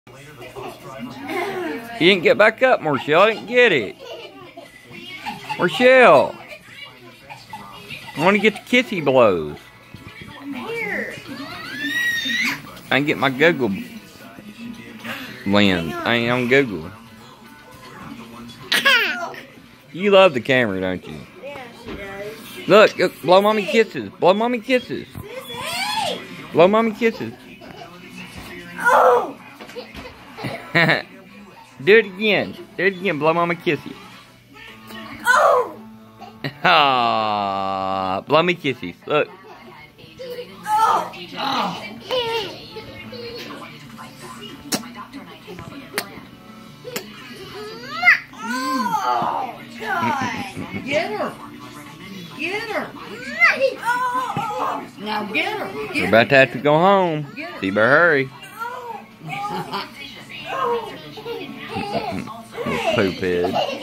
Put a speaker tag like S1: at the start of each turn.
S1: You didn't get back up, Marshall. I didn't get it. Marshall. I want to get the kissy blows.
S2: Here.
S1: I can get my Google lens. I ain't on Google. You love the camera, don't you?
S2: Yeah, she does.
S1: Look, blow mommy kisses. Blow mommy kisses. Blow mommy kisses.
S2: Oh!
S1: Do it again. Do it again. Blow mama kissy.
S2: Oh!
S1: Ah, blow me kisses. Look.
S2: Oh! Oh, God.
S3: Get her. Get her.
S2: Oh!
S3: Now get her.
S1: We're
S3: Get
S1: about to have to go home.
S3: Get her.
S1: So you better hurry.
S2: Oh!
S1: Poop head.